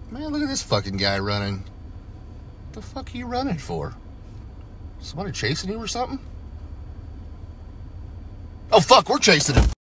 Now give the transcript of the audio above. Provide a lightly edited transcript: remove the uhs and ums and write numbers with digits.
Man, look at this fucking guy running. What the fuck are you running for? Somebody chasing you or something? Oh, fuck, we're chasing him.